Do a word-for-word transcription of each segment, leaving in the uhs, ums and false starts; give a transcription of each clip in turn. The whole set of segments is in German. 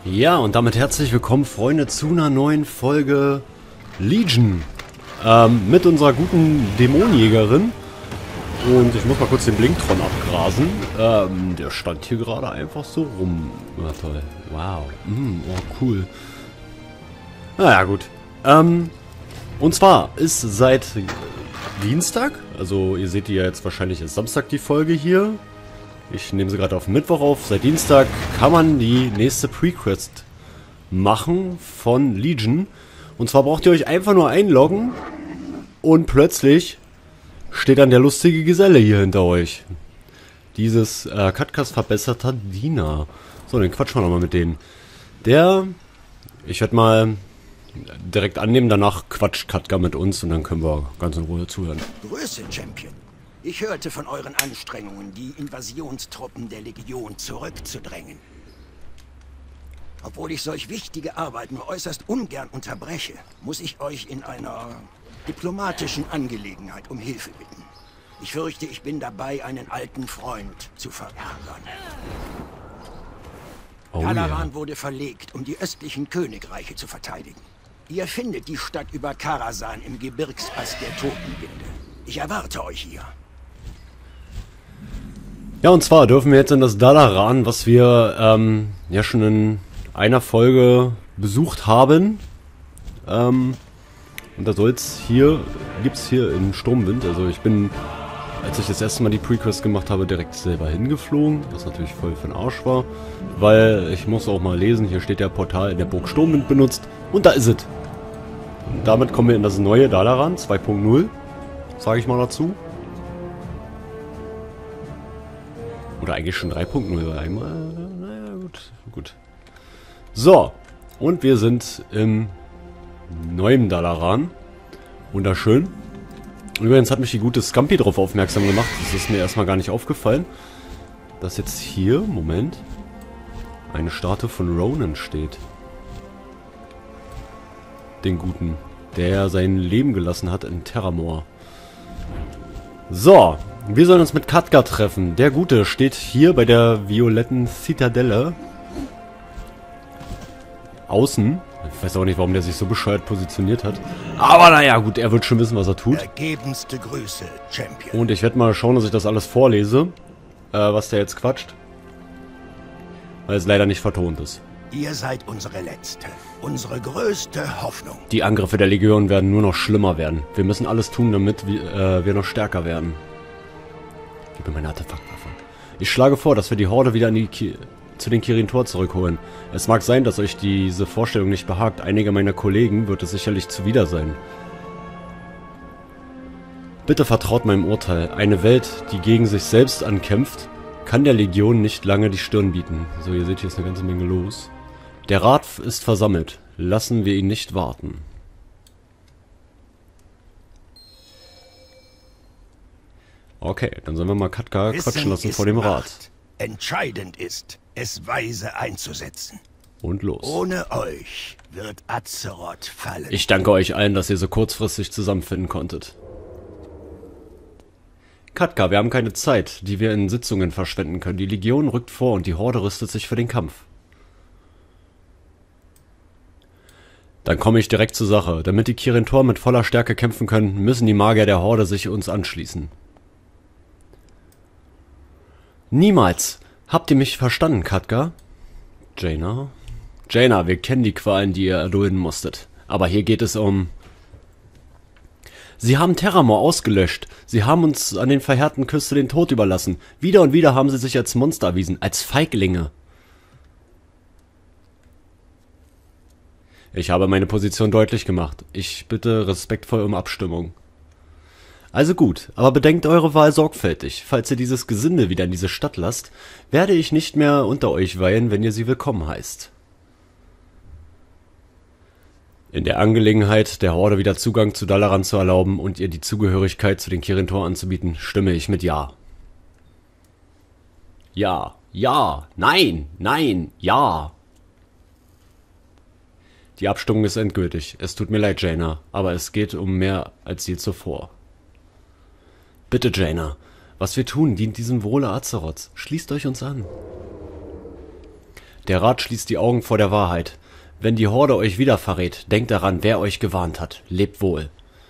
Ja, und damit herzlich willkommen, Freunde, zu einer neuen Folge Legion. Ähm, mit unserer guten Dämonenjägerin. Und ich muss mal kurz den Blinktron abgrasen. Ähm, der stand hier gerade einfach so rum. Ja, toll. Wow. Mm, oh, cool. Naja, gut. Ähm, und zwar ist seit Dienstag, also ihr seht die ja jetzt wahrscheinlich ist Samstag die Folge hier. Ich nehme sie gerade auf Mittwoch auf. Seit Dienstag kann man die nächste Pre-Quest machen von Legion. Und zwar braucht ihr euch einfach nur einloggen und plötzlich steht dann der lustige Geselle hier hinter euch. Dieses äh, Katkas verbesserter Diener. So, dann quatschen wir nochmal mit denen. Der, ich werde mal direkt annehmen, danach quatscht Katka mit uns und dann können wir ganz in Ruhe zuhören. Grüße, Champion. Ich hörte von euren Anstrengungen, die Invasionstruppen der Legion zurückzudrängen. Obwohl ich solch wichtige Arbeit nur äußerst ungern unterbreche, muss ich euch in einer diplomatischen Angelegenheit um Hilfe bitten. Ich fürchte, ich bin dabei, einen alten Freund zu verärgern. Oh, Dalaran ja. wurde verlegt, um die östlichen Königreiche zu verteidigen. Ihr findet die Stadt über Karasan im Gebirgspass der Totenwinde. Ich erwarte euch hier. Ja, und zwar dürfen wir jetzt in das Dalaran, was wir ähm, ja schon in einer Folge besucht haben. Ähm, und da soll's hier, gibt's hier in Sturmwind, also ich bin, als ich das erste Mal die Pre-Quest gemacht habe, direkt selber hingeflogen, was natürlich voll für den Arsch war, weil ich muss auch mal lesen, hier steht der Portal in der Burg Sturmwind benutzt und da ist es. Und damit kommen wir in das neue Dalaran zwei Punkt null, sage ich mal dazu. Oder eigentlich schon drei Punkt null, weil einmal, naja, gut, gut. So, und wir sind im neuen Dalaran. Wunderschön. Übrigens hat mich die gute Scampi darauf aufmerksam gemacht, das ist mir erstmal gar nicht aufgefallen, dass jetzt hier, Moment, eine Statue von Ronan steht. Den Guten, der sein Leben gelassen hat in Terramore. So. Wir sollen uns mit Katka treffen. Der Gute steht hier bei der violetten Zitadelle. Außen. Ich weiß auch nicht, warum der sich so bescheuert positioniert hat. Aber naja, gut, er wird schon wissen, was er tut. Ergebenste Grüße, Champion. Und ich werde mal schauen, dass ich das alles vorlese, äh, was der jetzt quatscht. Weil es leider nicht vertont ist. Ihr seid unsere letzte, unsere größte Hoffnung. Die Angriffe der Legion werden nur noch schlimmer werden. Wir müssen alles tun, damit wir, äh, wir noch stärker werden. Gib mir meine Artefaktwaffe. Ich schlage vor, dass wir die Horde wieder in die Ki zu den Kirin Tor zurückholen. Es mag sein, dass euch diese Vorstellung nicht behagt. Einige meiner Kollegen wird es sicherlich zuwider sein. Bitte vertraut meinem Urteil. Eine Welt, die gegen sich selbst ankämpft, kann der Legion nicht lange die Stirn bieten. So, ihr seht, hier ist eine ganze Menge los. Der Rat ist versammelt. Lassen wir ihn nicht warten. Okay, dann sollen wir mal Katka quatschen lassen vor dem Rat. Entscheidend ist, es weise einzusetzen. Und los. Ohne euch wird Azeroth fallen. Ich danke euch allen, dass ihr so kurzfristig zusammenfinden konntet. Katka, wir haben keine Zeit, die wir in Sitzungen verschwenden können. Die Legion rückt vor und die Horde rüstet sich für den Kampf. Dann komme ich direkt zur Sache. Damit die Kirin Tor mit voller Stärke kämpfen können, müssen die Magier der Horde sich uns anschließen. Niemals! Habt ihr mich verstanden, Katka? Jaina? Jaina, wir kennen die Qualen, die ihr erdulden musstet. Aber hier geht es um... Sie haben Terramore ausgelöscht. Sie haben uns an den verheerten Küste den Tod überlassen. Wieder und wieder haben sie sich als Monster erwiesen, als Feiglinge. Ich habe meine Position deutlich gemacht. Ich bitte respektvoll um Abstimmung. Also gut, aber bedenkt eure Wahl sorgfältig. Falls ihr dieses Gesindel wieder in diese Stadt lasst, werde ich nicht mehr unter euch weihen, wenn ihr sie willkommen heißt. In der Angelegenheit, der Horde wieder Zugang zu Dalaran zu erlauben und ihr die Zugehörigkeit zu den Kirin Tor anzubieten, stimme ich mit Ja. Ja, ja, nein, nein, ja. Die Abstimmung ist endgültig. Es tut mir leid, Jaina, aber es geht um mehr als je zuvor. Bitte, Jaina, was wir tun, dient diesem Wohle Azeroths. Schließt euch uns an. Der Rat schließt die Augen vor der Wahrheit. Wenn die Horde euch wieder verrät, denkt daran, wer euch gewarnt hat. Lebt wohl.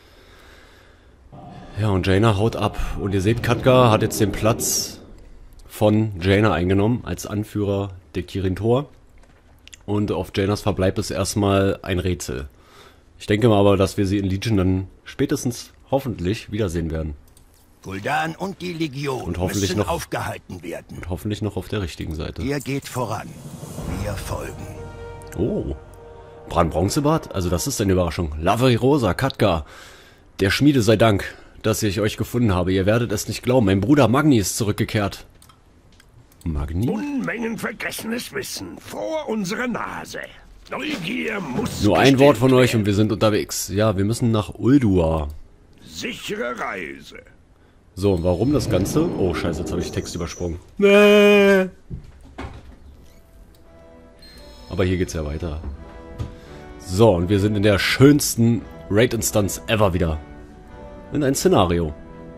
Ja, und Jaina haut ab. Und ihr seht, Khadgar hat jetzt den Platz von Jaina eingenommen, als Anführer der Kirin Tor. Und auf Jainas Verbleib ist erstmal ein Rätsel. Ich denke mal aber, dass wir sie in Legion dann spätestens hoffentlich wiedersehen werden. Gul'dan und die Legion und hoffentlich müssen noch, aufgehalten werden. Und hoffentlich noch auf der richtigen Seite. Ihr geht voran. Wir folgen. Oh. Bran Bronzebart? Also das ist eine Überraschung. Lavery Rosa, Khadgar. Der Schmiede sei Dank, dass ich euch gefunden habe. Ihr werdet es nicht glauben. Mein Bruder Magni ist zurückgekehrt. Magni? Unmengen vergessenes Wissen vor unserer Nase. Neugier muss Nur ein Wort von euch und wir sind unterwegs. Ja, wir müssen nach Ulduar. Sichere Reise. So, und warum das Ganze? Oh, scheiße, jetzt habe ich Text übersprungen. Nee. Aber hier geht's ja weiter. So, und wir sind in der schönsten Raid-Instanz ever wieder. In ein Szenario.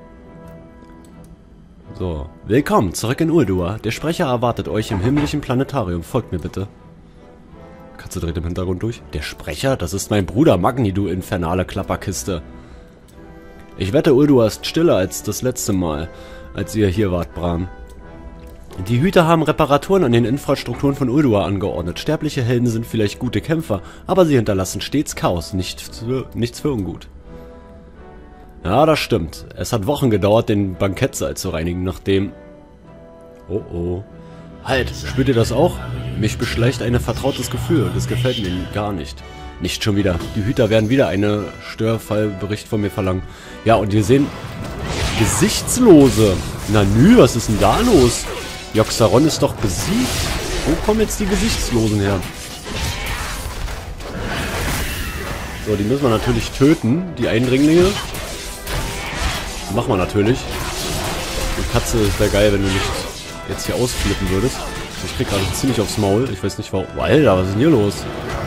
So, willkommen zurück in Ulduar. Der Sprecher erwartet euch im himmlischen Planetarium. Folgt mir bitte. Katze dreht im Hintergrund durch. Der Sprecher? Das ist mein Bruder Magni, du infernale Klapperkiste. Ich wette, Ulduar ist stiller als das letzte Mal, als ihr hier wart, Bran. Die Hüter haben Reparaturen an den Infrastrukturen von Ulduar angeordnet. Sterbliche Helden sind vielleicht gute Kämpfer, aber sie hinterlassen stets Chaos, nichts für, nichts für ungut. Ja, das stimmt. Es hat Wochen gedauert, den Bankettsaal zu reinigen, nachdem... Oh oh. Halt, spürt ihr das auch? Mich beschleicht ein vertrautes Gefühl und es gefällt mir gar nicht. Nicht schon wieder. Die Hüter werden wieder einen Störfallbericht von mir verlangen. Ja, und wir sehen... Gesichtslose. Na nü, was ist denn da los? Yogg-Saron ist doch besiegt. Wo kommen jetzt die Gesichtslosen her? So, die müssen wir natürlich töten, die Eindringlinge. Machen wir natürlich. Die Katze wäre geil, wenn du nicht jetzt hier ausflippen würdest. Ich krieg gerade ziemlich aufs Maul. Ich weiß nicht warum. Alter, was ist denn hier los?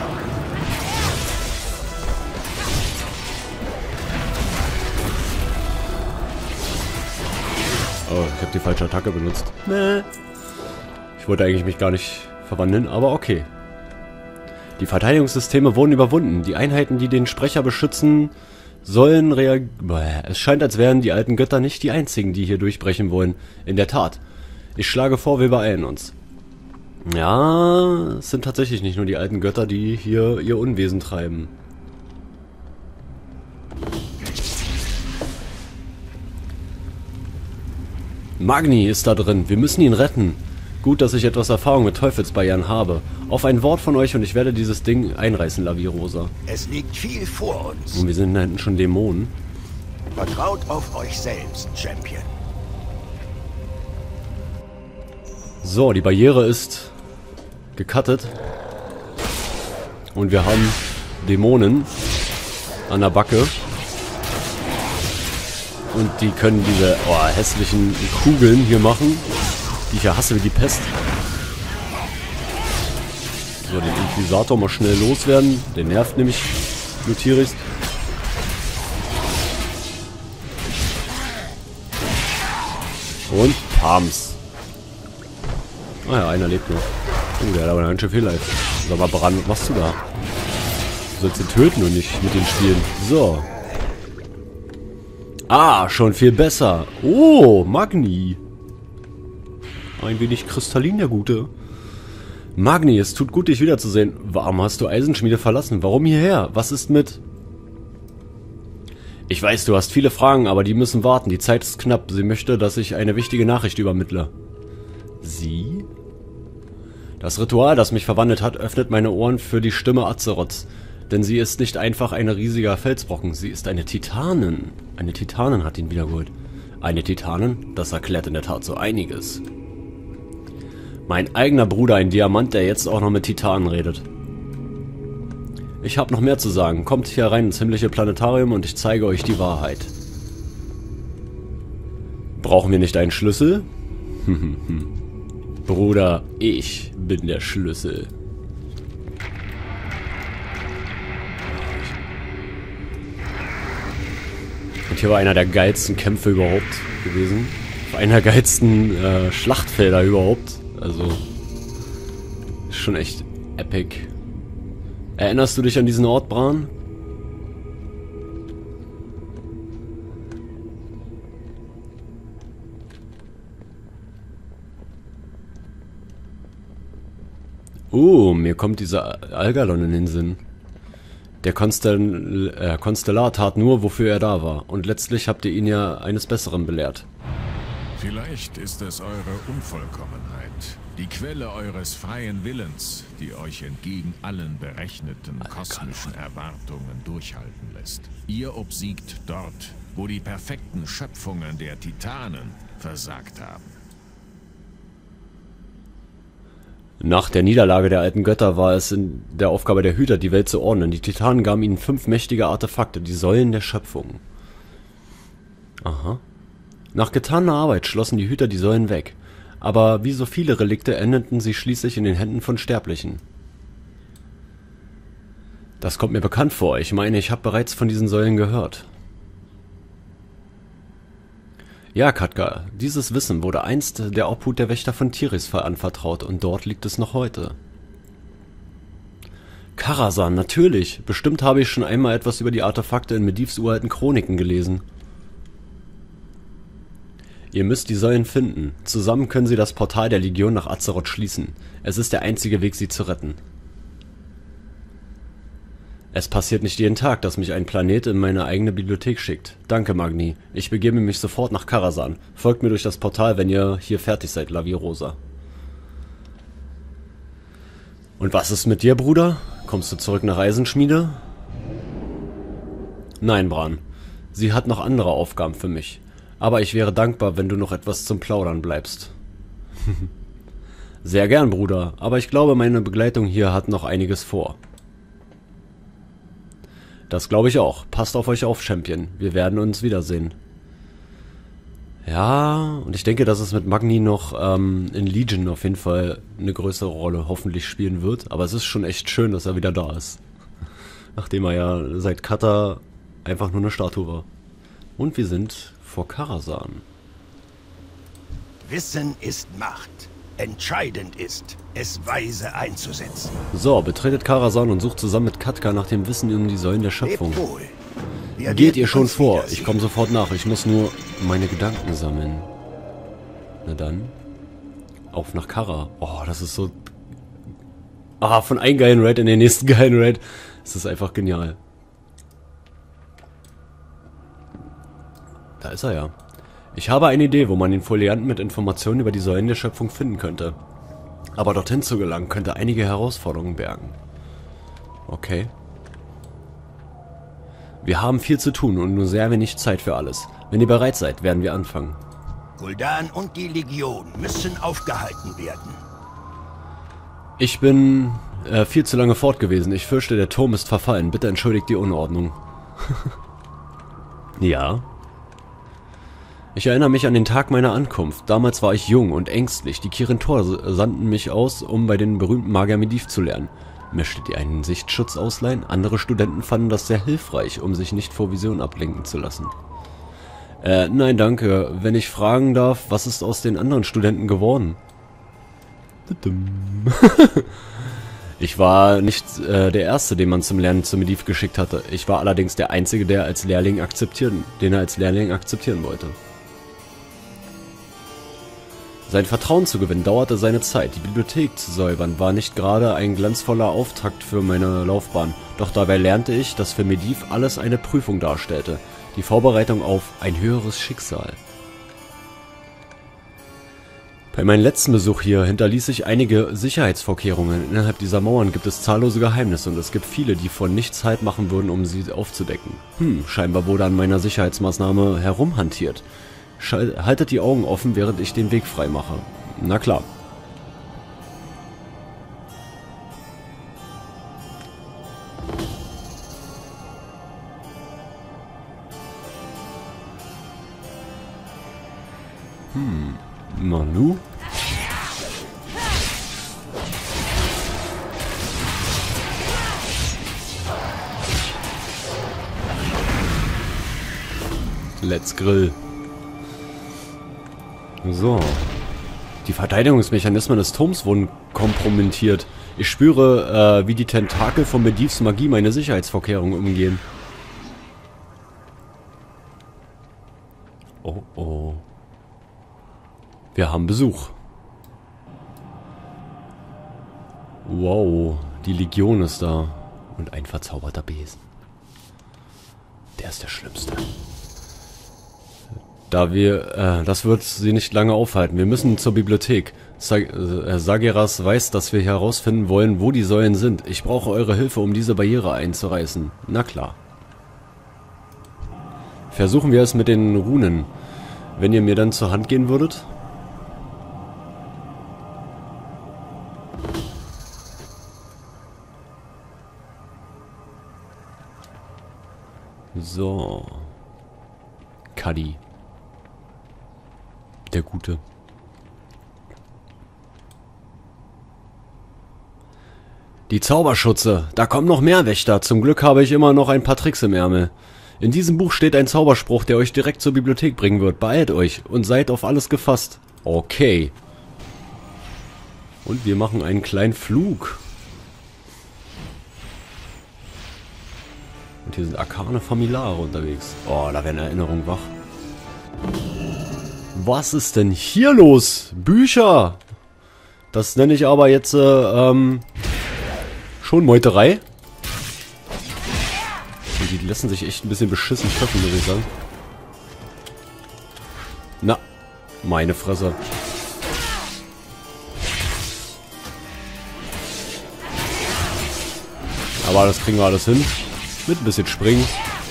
Oh, ich habe die falsche Attacke benutzt. Nee. Ich wollte eigentlich mich gar nicht verwandeln, aber okay. Die Verteidigungssysteme wurden überwunden. Die Einheiten, die den Sprecher beschützen, sollen reagieren. Es scheint, als wären die alten Götter nicht die einzigen, die hier durchbrechen wollen. In der Tat. Ich schlage vor, wir beeilen uns. Ja, es sind tatsächlich nicht nur die alten Götter, die hier ihr Unwesen treiben. Magni ist da drin. Wir müssen ihn retten. Gut, dass ich etwas Erfahrung mit Teufelsbarrieren habe. Auf ein Wort von euch und ich werde dieses Ding einreißen, Lavery Rosa. Es liegt viel vor uns. Und wir sind da hinten schon Dämonen. Vertraut auf euch selbst, Champion. So, die Barriere ist gecuttet. Und wir haben Dämonen an der Backe. Und die können diese oh, hässlichen Kugeln hier machen, die ich ja hasse wie die Pest. So, den Inquisitor mal schnell loswerden. Der nervt nämlich nur tierisch. Und Pams. Ah ja, einer lebt noch. Oh, der hat aber ganz schön viel Life. Sag mal, Bran, was machst du da? Du sollst ihn töten und nicht mit den spielen. So. Ah, schon viel besser. Oh, Magni. Ein wenig kristallin, der Gute. Magni, es tut gut, dich wiederzusehen. Warum hast du Eisenschmiede verlassen? Warum hierher? Was ist mit... Ich weiß, du hast viele Fragen, aber die müssen warten. Die Zeit ist knapp. Sie möchte, dass ich eine wichtige Nachricht übermittle. Sie? Das Ritual, das mich verwandelt hat, öffnet meine Ohren für die Stimme Azeroths. Denn sie ist nicht einfach ein riesiger Felsbrocken, sie ist eine Titanin. Eine Titanin hat ihn wiedergeholt. Eine Titanin? Das erklärt in der Tat so einiges. Mein eigener Bruder, ein Diamant, der jetzt auch noch mit Titanen redet. Ich habe noch mehr zu sagen. Kommt hier rein ins himmlische Planetarium und ich zeige euch die Wahrheit. Brauchen wir nicht einen Schlüssel? Bruder, ich bin der Schlüssel. Und hier war einer der geilsten Kämpfe überhaupt gewesen. Einer der geilsten äh, Schlachtfelder überhaupt. Also Schon echt epic. Erinnerst du dich an diesen Ort, Bran? Oh, mir kommt dieser Algalon in den Sinn. Der Konstell äh, Konstellar tat nur, wofür er da war. Und letztlich habt ihr ihn ja eines Besseren belehrt. Vielleicht ist es eure Unvollkommenheit, die Quelle eures freien Willens, die euch entgegen allen berechneten kosmischen Erwartungen durchhalten lässt. Ihr obsiegt dort, wo die perfekten Schöpfungen der Titanen versagt haben. Nach der Niederlage der alten Götter war es in der Aufgabe der Hüter, die Welt zu ordnen. Die Titanen gaben ihnen fünf mächtige Artefakte, die Säulen der Schöpfung. Aha. Nach getaner Arbeit schlossen die Hüter die Säulen weg. Aber wie so viele Relikte endeten sie schließlich in den Händen von Sterblichen. Das kommt mir bekannt vor. Ich meine, ich habe bereits von diesen Säulen gehört. Ja, Khadgar, dieses Wissen wurde einst der Obhut der Wächter von Tiris anvertraut und dort liegt es noch heute. Karazhan, natürlich. Bestimmt habe ich schon einmal etwas über die Artefakte in Medivhs uralten Chroniken gelesen. Ihr müsst die Säulen finden. Zusammen können sie das Portal der Legion nach Azeroth schließen. Es ist der einzige Weg, sie zu retten. Es passiert nicht jeden Tag, dass mich ein Planet in meine eigene Bibliothek schickt. Danke, Magni. Ich begebe mich sofort nach Karazhan. Folgt mir durch das Portal, wenn ihr hier fertig seid, Lavirosa. Und was ist mit dir, Bruder? Kommst du zurück nach Eisenschmiede? Nein, Bran. Sie hat noch andere Aufgaben für mich. Aber ich wäre dankbar, wenn du noch etwas zum Plaudern bleibst. Sehr gern, Bruder. Aber ich glaube, meine Begleitung hier hat noch einiges vor. Das glaube ich auch. Passt auf euch auf, Champion. Wir werden uns wiedersehen. Ja, und ich denke, dass es mit Magni noch ähm, in Legion auf jeden Fall eine größere Rolle hoffentlich spielen wird. Aber es ist schon echt schön, dass er wieder da ist. Nachdem er ja seit Kata einfach nur eine Statue war. Und wir sind vor Karazhan. Wissen ist Macht. Entscheidend ist, es weise einzusetzen. So, betretet Karazhan und sucht zusammen mit Khadgar nach dem Wissen um die Säulen der Schöpfung. Lebt wohl. Wir Geht ihr werden schon uns vor? wiedersehen. Ich komme sofort nach. Ich muss nur meine Gedanken sammeln. Na dann. Auf nach Kara. Oh, das ist so... Ah, von einem geilen Raid in den nächsten geilen Raid. Das ist einfach genial. Da ist er ja. Ich habe eine Idee, wo man den Folianten mit Informationen über die Säulen der Schöpfung finden könnte. Aber dorthin zu gelangen, könnte einige Herausforderungen bergen. Okay. Wir haben viel zu tun und nur sehr wenig Zeit für alles. Wenn ihr bereit seid, werden wir anfangen. Gul'dan und die Legion müssen aufgehalten werden. Ich bin äh, viel zu lange fort gewesen. Ich fürchte, der Turm ist verfallen. Bitte entschuldigt die Unordnung. Ja. Ich erinnere mich an den Tag meiner Ankunft. Damals war ich jung und ängstlich. Die Kirin Tor sandten mich aus, um bei den berühmten Magier Medivh zu lernen. Möchtet ihr einen Sichtschutz ausleihen? Andere Studenten fanden das sehr hilfreich, um sich nicht vor Visionen ablenken zu lassen. Äh, nein, danke. Wenn ich fragen darf, was ist aus den anderen Studenten geworden? Ich war nicht äh, der Erste, den man zum Lernen zu Medivh geschickt hatte. Ich war allerdings der Einzige, der als Lehrling akzeptieren, den er als Lehrling akzeptieren wollte. Sein Vertrauen zu gewinnen dauerte seine Zeit. Die Bibliothek zu säubern war nicht gerade ein glanzvoller Auftakt für meine Laufbahn. Doch dabei lernte ich, dass für Medivh alles eine Prüfung darstellte. Die Vorbereitung auf ein höheres Schicksal. Bei meinem letzten Besuch hier hinterließ ich einige Sicherheitsvorkehrungen. Innerhalb dieser Mauern gibt es zahllose Geheimnisse und es gibt viele, die von nichts Halt machen würden, um sie aufzudecken. Hm, scheinbar wurde an meiner Sicherheitsmaßnahme herumhantiert. Schal- haltet die Augen offen, während ich den Weg frei mache. Na klar. Hm, Nanu? Let's grill. So. Die Verteidigungsmechanismen des Turms wurden kompromittiert. Ich spüre, äh, wie die Tentakel von Medivhs Magie meine Sicherheitsvorkehrungen umgehen. Oh, oh. Wir haben Besuch. Wow, die Legion ist da. Und ein verzauberter Besen. Der ist der Schlimmste. Da wir, äh, das wird sie nicht lange aufhalten. Wir müssen zur Bibliothek. Sag, äh, Sageras weiß, dass wir herausfinden wollen, wo die Säulen sind. Ich brauche eure Hilfe, um diese Barriere einzureißen. Na klar. Versuchen wir es mit den Runen. Wenn ihr mir dann zur Hand gehen würdet. So. Cuddy. Der Gute. Die Zauberschutze. Da kommen noch mehr Wächter. Zum Glück habe ich immer noch ein paar Tricks im Ärmel. In diesem Buch steht ein Zauberspruch, der euch direkt zur Bibliothek bringen wird. Beeilt euch und seid auf alles gefasst. Okay. Und wir machen einen kleinen Flug. Und hier sind arkane Familiare unterwegs. Oh, da werden Erinnerungen wach. Was ist denn hier los? Bücher! Das nenne ich aber jetzt, äh, ähm, schon Meuterei. Und die lassen sich echt ein bisschen beschissen treffen, würde ich sagen. Na, meine Fresse. Aber das kriegen wir alles hin. Mit ein bisschen Springen.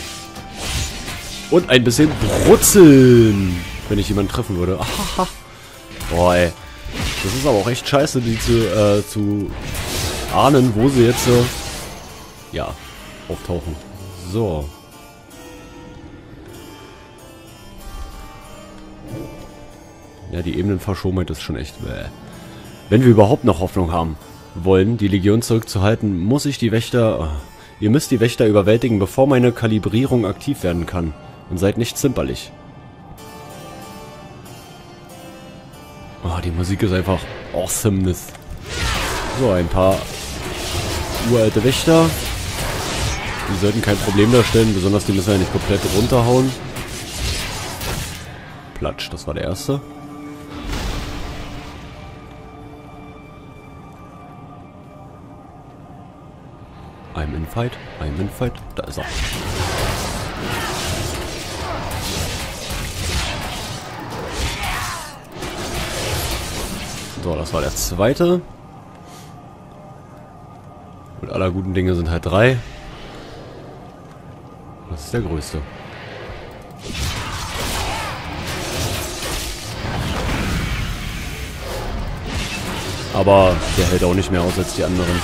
Und ein bisschen Brutzeln. Wenn ich jemanden treffen würde. Ahaha. Boah, ey. Das ist aber auch echt scheiße, die zu, äh, zu ahnen, wo sie jetzt, äh, ja, auftauchen. So. Ja, die Ebenenverschobenheit ist schon echt, bäh. Wenn wir überhaupt noch Hoffnung haben wollen, die Legion zurückzuhalten, muss ich die Wächter... Oh, ihr müsst die Wächter überwältigen, bevor meine Kalibrierung aktiv werden kann. Und seid nicht zimperlich. Oh, die Musik ist einfach awesomeness. So, ein paar uralte Wächter. Die sollten kein Problem darstellen, besonders die müssen ja nicht komplett runterhauen. Platsch, das war der erste. I'm in fight, I'm in fight. Da ist er. So, das war der zweite. Und aller guten Dinge sind halt drei. Das ist der größte. Aber der hält auch nicht mehr aus als die anderen.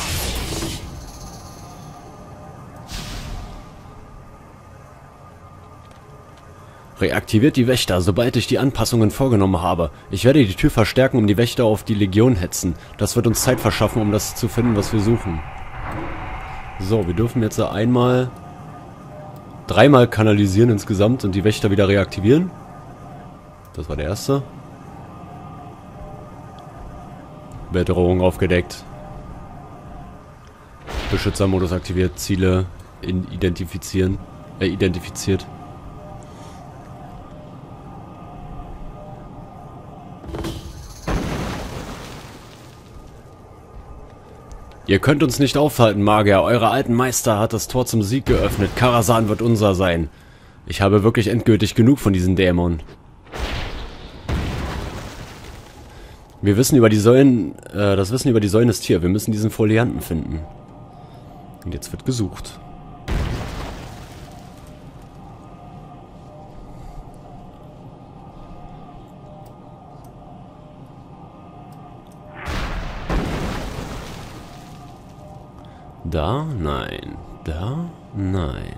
Reaktiviert die Wächter, sobald ich die Anpassungen vorgenommen habe. Ich werde die Tür verstärken, um die Wächter auf die Legion hetzen. Das wird uns Zeit verschaffen, um das zu finden, was wir suchen. So, wir dürfen jetzt einmal... dreimal kanalisieren insgesamt und die Wächter wieder reaktivieren. Das war der erste. Bedrohung aufgedeckt. Beschützermodus aktiviert. Ziele in identifizieren. Äh, identifiziert. Ihr könnt uns nicht aufhalten, Magier. Eure alten Meister hat das Tor zum Sieg geöffnet. Karasan wird unser sein. Ich habe wirklich endgültig genug von diesen Dämonen. Wir wissen über die Säulen, äh, das Wissen über die Säulen ist hier. Wir müssen diesen Folianten finden. Und jetzt wird gesucht. Da? Nein. Da? Nein.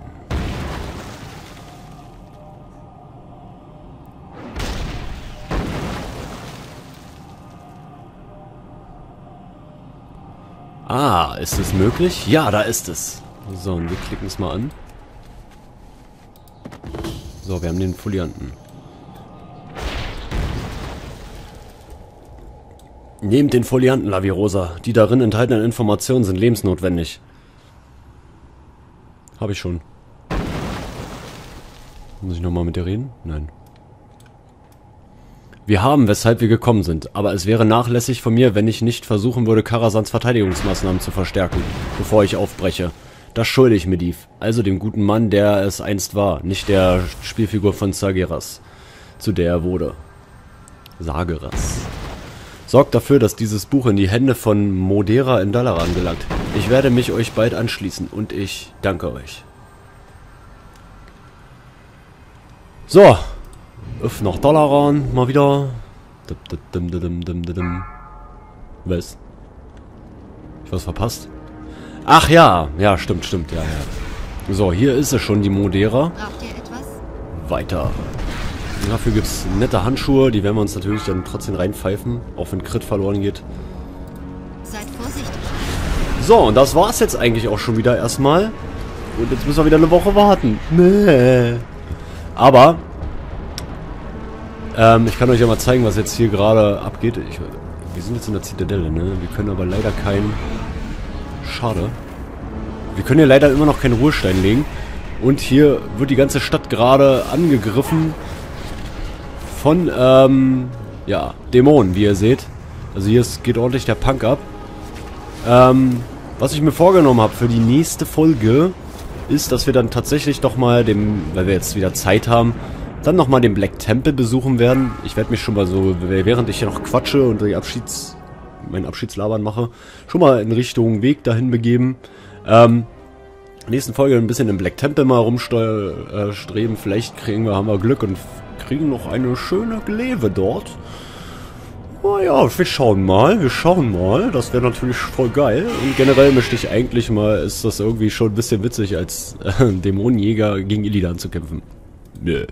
Ah, ist es möglich? Ja, da ist es. So, und wir klicken es mal an. So, wir haben den Folianten. Nehmt den Folianten, Lavirosa. Die darin enthaltenen Informationen sind lebensnotwendig. Habe ich schon. Muss ich nochmal mit dir reden? Nein. Wir haben, weshalb wir gekommen sind, aber es wäre nachlässig von mir, wenn ich nicht versuchen würde, Karazhans Verteidigungsmaßnahmen zu verstärken, bevor ich aufbreche. Das schulde ich Medivh, also dem guten Mann, der es einst war, nicht der Spielfigur von Sargeras, zu der er wurde. Sargeras. Sorgt dafür, dass dieses Buch in die Hände von Modera in Dalaran gelangt. Ich werde mich euch bald anschließen und ich danke euch. So. Öff nach Dalaran, mal wieder. Was? Ich was verpasst? Ach ja, ja, stimmt, stimmt, ja, ja. So, hier ist es schon, die Modera. Braucht ihr etwas? Weiter. Dafür gibt es nette Handschuhe, die werden wir uns natürlich dann trotzdem reinpfeifen, auch wenn Crit verloren geht. Seid vorsichtig. So, und das war's jetzt eigentlich auch schon wieder erstmal. Und jetzt müssen wir wieder eine Woche warten. Nee. Aber, ähm, ich kann euch ja mal zeigen, was jetzt hier gerade abgeht. Ich, wir sind jetzt in der Zitadelle, ne? Wir können aber leider kein... Schade. Wir können hier leider immer noch keinen Ruhestein legen. Und hier wird die ganze Stadt gerade angegriffen von, ähm, ja, Dämonen, wie ihr seht. Also hier ist, geht ordentlich der Punk ab. Ähm, was ich mir vorgenommen habe für die nächste Folge, ist, dass wir dann tatsächlich doch mal dem, weil wir jetzt wieder Zeit haben, dann nochmal den Black Temple besuchen werden. Ich werde mich schon mal so, während ich hier noch quatsche und die Abschieds, mein Abschiedslabern mache, schon mal in Richtung Weg dahin begeben. Ähm, nächsten Folge ein bisschen im Black Temple mal rumstreben. Vielleicht kriegen wir, haben wir Glück und kriegen noch eine schöne Glaive dort. Naja, wir schauen mal, wir schauen mal. Das wäre natürlich voll geil. Und generell möchte ich eigentlich mal, ist das irgendwie schon ein bisschen witzig, als äh, Dämonenjäger gegen Illidan zu kämpfen. Nö.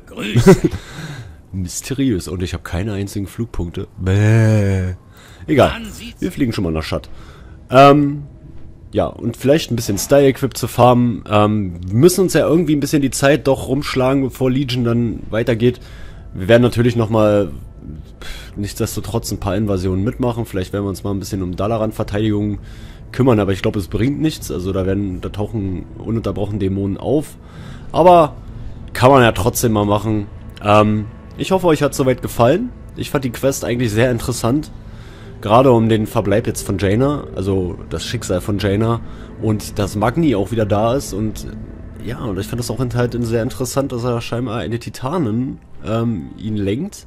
Mysteriös. Und ich habe keine einzigen Flugpunkte. Bäh. Egal. Wir fliegen schon mal nach Schatt. Ähm... Ja, und vielleicht ein bisschen Style-Equip zu farmen. Ähm, wir müssen uns ja irgendwie ein bisschen die Zeit doch rumschlagen, bevor Legion dann weitergeht. Wir werden natürlich nochmal nichtsdestotrotz ein paar Invasionen mitmachen. Vielleicht werden wir uns mal ein bisschen um Dalaran-Verteidigung kümmern, aber ich glaube, es bringt nichts. Also da werden, da tauchen ununterbrochen Dämonen auf. Aber kann man ja trotzdem mal machen. Ähm, ich hoffe, euch hat es soweit gefallen. Ich fand die Quest eigentlich sehr interessant. Gerade um den Verbleib jetzt von Jaina, also das Schicksal von Jaina und dass Magni auch wieder da ist und ja, und ich fand das auch halt sehr interessant, dass er scheinbar eine Titanin ähm, ihn lenkt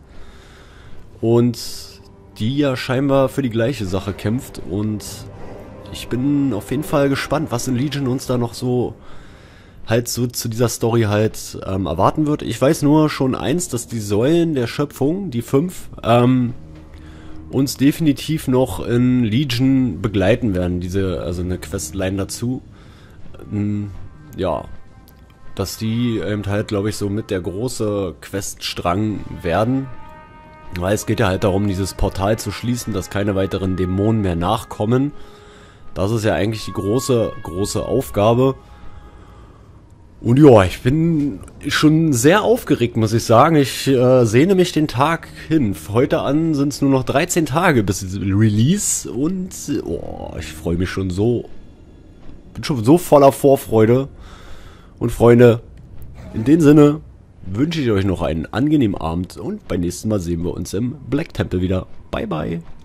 und die ja scheinbar für die gleiche Sache kämpft und ich bin auf jeden Fall gespannt, was in Legion uns da noch so halt so zu dieser Story halt ähm, erwarten wird. Ich weiß nur schon eins, dass die Säulen der Schöpfung, die fünf, ähm, uns definitiv noch in Legion begleiten werden, diese, also eine Questline dazu. Ähm, ja, dass die eben halt, glaube ich, so mit der große Queststrang werden. Weil es geht ja halt darum, dieses Portal zu schließen, dass keine weiteren Dämonen mehr nachkommen. Das ist ja eigentlich die große, große Aufgabe. Und ja, ich bin schon sehr aufgeregt, muss ich sagen. Ich äh, sehne mich den Tag hin. Heute an sind es nur noch dreizehn Tage bis Release und oh, ich freue mich schon so. Bin schon so voller Vorfreude. Und Freunde, in dem Sinne wünsche ich euch noch einen angenehmen Abend und beim nächsten Mal sehen wir uns im Black Temple wieder. Bye bye.